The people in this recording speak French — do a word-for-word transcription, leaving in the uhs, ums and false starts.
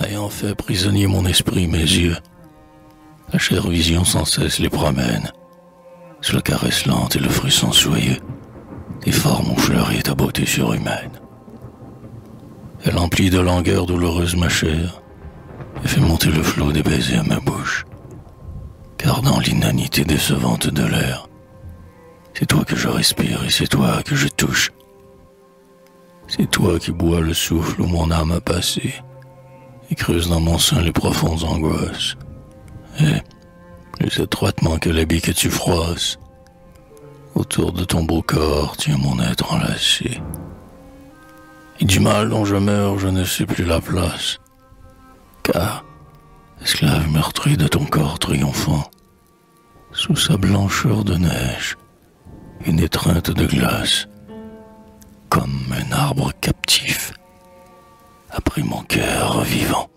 ayant fait prisonnier mon esprit, mes yeux. La chère vision sans cesse les promène, sous la caresse lente et le frisson soyeux, des formes où fleurit ta beauté surhumaine. Elle emplit de langueur douloureuse ma chair, et fait monter le flot des baisers à ma bouche. Car dans l'inanité décevante de l'air, c'est toi que je respire et c'est toi que je touche. C'est toi qui bois le souffle où mon âme a passé, et creuse dans mon sein les profondes angoisses. Et, plus étroitement que l'habit que tu froisses, autour de ton beau corps tient mon être enlacé. Et du mal dont je meurs, je ne sais plus la place, car, esclave meurtri de ton corps triomphant, sous sa blancheur de neige, une étreinte de glace, comme un arbre captif, a pris mon cœur vivant.